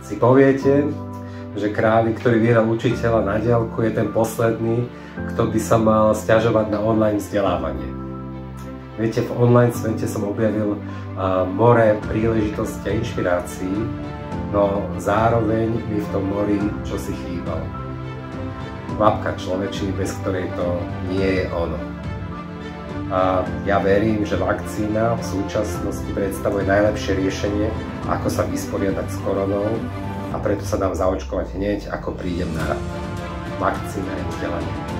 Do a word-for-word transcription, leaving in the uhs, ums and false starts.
Si poviete, že králik, ktorý vyhral učiteľa na diaľku, je ten posledný, kto by sa mal sťažovať na online vzdelávanie. Viete, v online svete som objavil uh, more príležitostí a inšpirácií, no zároveň mi v tom mori čosi chýbalo. Kvapka človečí, bez ktorej to nie je ono. A ja verím, že vakcína v súčasnosti predstavuje najlepšie riešenie, ako sa vysporiadať s koronou, a preto sa dám zaočkovať hneď, ako prídem na vakcínne vzdelanie.